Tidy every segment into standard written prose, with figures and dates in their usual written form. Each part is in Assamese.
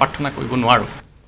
প্ৰাৰ্থনা কৰিব নোৱাৰো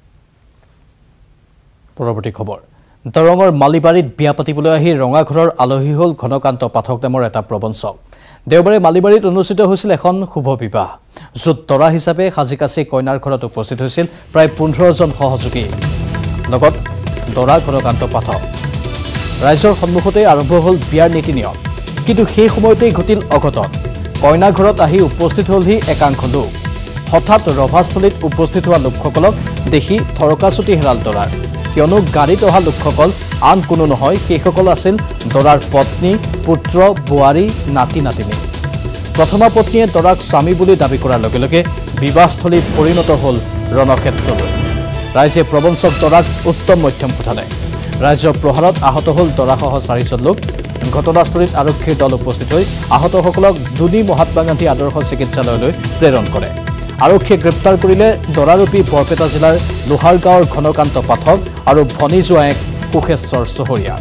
পৰৱৰ্তী খবৰ দৰঙৰ মালিবাৰীত বিয়া পাতিবলৈ আহি ৰঙাঘৰৰ আলহী হ'ল ঘনকান্ত পাঠক নামৰ এটা প্ৰবঞ্চক দেওবাৰে মালিবাৰীত অনুষ্ঠিত হৈছিল এখন শুভ বিবাহ য'ত দৰা হিচাপে সাজিকাচি কইনাৰ ঘৰত উপস্থিত হৈছিল প্ৰায় 15 জন সহযোগী লগত দৰা ঘনকান্ত পাঠক ৰাইজৰ সন্মুখতে আৰম্ভ হ'ল বিয়াৰ নীতি নিয়ম কিন্তু সেই সময়তেই ঘটিল অঘটন কইনা ঘৰত আহি উপস্থিত হ'লহি একাংশ লোক হঠাৎ ৰভাস্থলীত উপস্থিত হোৱা লোকসকলক দেখি থৰকাচুটি হেৰাল দৰাৰ কিয়নো গাড়ীত অহা লোকসকল আন কোনো নহয় সেইসকল আছিল দৰাৰ পত্নী পুত্ৰ বোৱাৰী নাতি নাতিনী প্ৰথমা পত্নীয়ে দৰাক স্বামী বুলি দাবী কৰাৰ লগে লগে বিবাহস্থলী পৰিণত হ'ল ৰণক্ষেত্ৰলৈ ৰাইজে প্ৰবঞ্চক দৰাক উত্তম মধ্যম পঠালে ৰাইজৰ প্ৰহাৰত আহত হ'ল দৰাসহ 4 জন লোক ঘটনাস্থলীত আৰক্ষীৰ দল উপস্থিত হৈ আহতসকলক দুনি মহাত্মা গান্ধী আদৰ্শ চিকিৎসালয়লৈ প্ৰেৰণ কৰে আৰক্ষীয়ে গ্ৰেপ্তাৰ কৰিলে দৰাৰূপী বৰপেটা জিলাৰ লোহাৰগাঁৱৰ ঘনকান্ত পাঠক আৰু ভনী জোৱায়েক কুশেশ্বৰ চহৰীয়া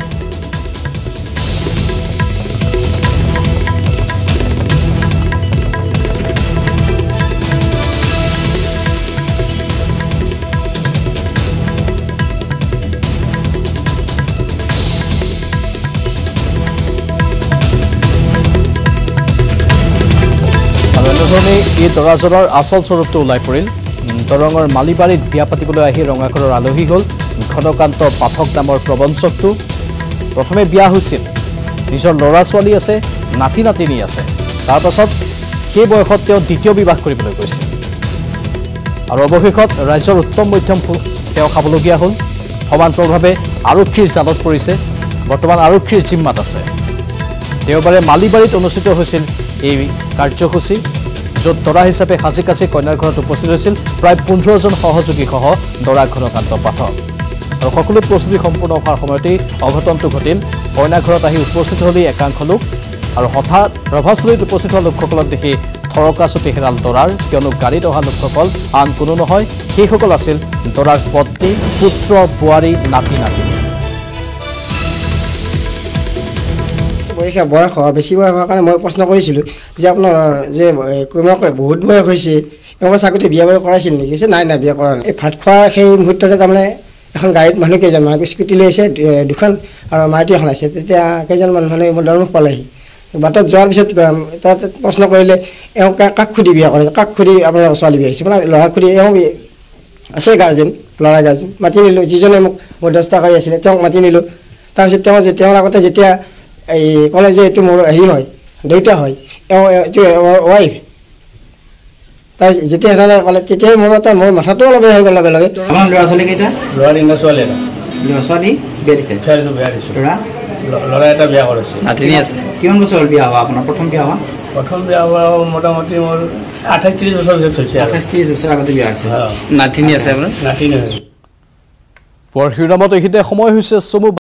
এই দৰাজনৰ আচল স্বৰূপটো ওলাই পৰিল দৰঙৰ মালিবাৰীত বিয়া পাতিবলৈ আহি ৰঙাঘৰৰ আলহী হ'ল ঘনকান্ত পাঠক নামৰ প্ৰবঞ্চকটো প্ৰথমে বিয়া হৈছিল নিজৰ ল'ৰা ছোৱালী আছে নাতি নাতিনী আছে তাৰ পাছত সেই বয়সত তেওঁ দ্বিতীয় বিবাহ কৰিবলৈ গৈছিল আৰু অৱশেষত ৰাইজৰ উত্তম মধ্যম তেওঁ খাবলগীয়া হ'ল সমান্তৰালভাৱে আৰক্ষীৰ জালত পৰিছে বৰ্তমান আৰক্ষীৰ জিম্মাত আছে দেওবাৰে মালিবাৰীত অনুষ্ঠিত হৈছিল এই কাৰ্যসূচী য'ত দৰা হিচাপে সাজিকাচি কইনাৰ ঘৰত উপস্থিত হৈছিল প্ৰায় 15 জন সহযোগীসহ দৰা ঘনকান্ত পাঠক আৰু সকলো প্ৰস্তুতি সম্পূৰ্ণ হোৱাৰ সময়তেই অঘটনটো ঘটিল কইনা ঘৰত আহি উপস্থিত হ'লেই একাংশ লোক আৰু হঠাৎ ৰভাস্থলীত উপস্থিত হোৱা লোকসকলক দেখি থৰকাচুটি হেৰাল দৰাৰ কিয়নো গাড়ীত অহা লোকসকল আন কোনো নহয় সেইসকল আছিল দৰাৰ পত্নী পুত্ৰ বোৱাৰী নাতি নাতিনী বয়স বেছি বয়স হোৱাৰ কাৰণে মই প্ৰশ্ন কৰিছিলোঁ যে আপোনাৰ যে কোনোবা বহুত বয়স হৈছে এনেকুৱা চাকৰিতে বিয়া বাৰু কৰাইছিল নেকি নাই নাই বিয়া কৰা নাই এই ভাত খোৱা সেই মুহূৰ্ততে তাৰমানে এখন গাড়ীত মানুহ কেইজনমান স্কুটি লৈ আহিছে দুখন আৰু মাৰুতি এখন আছে তেতিয়া কেইজনমান মানুহে মোৰ দৰমুখ পালেহি বাটত যোৱাৰ পিছত তাত প্ৰশ্ন কৰিলে এওঁ কাক খুদি বিয়া কৰাইছে কাক খুদি আপোনাৰ ছোৱালী বিয়া দিছে মানে ল'ৰা খুদি এওঁ আছে গাৰ্জেন ল'ৰা গাৰ্জেন মাতি নিলোঁ যিজনে মোক মধ্যস্থতাকাৰী আছিলে তেওঁক মাতি নিলোঁ তাৰপিছত তেওঁৰ আগতে যেতিয়া এই ক'লে যে এইটো মোৰ হেৰি হয় দেউতা হয় এইটো ৱাইফ তাৰ যেতিয়া ক'লে তেতিয়াই মোৰ মাথাটো অলপ হৈ গ'ল লগে লগে আমাৰ ল'ৰা ছোৱালী কেইটা ল'ৰা ছোৱালী বিয়া দিছে ল'ৰা এটা বিয়া কৰিছে নাতিনী আছে কিমান বছৰ বিয়া হোৱা আপোনাৰ প্ৰথম বিয়া হোৱা মোটামুটি মোৰ 28-30 বছৰ হৈছে 28-30 বছৰ আগতে বিয়া হৈছে নাতিনী আছে আপোনাৰ পুৱাৰ শিৰোনামত এইখিনিতে সময় হৈছে চমু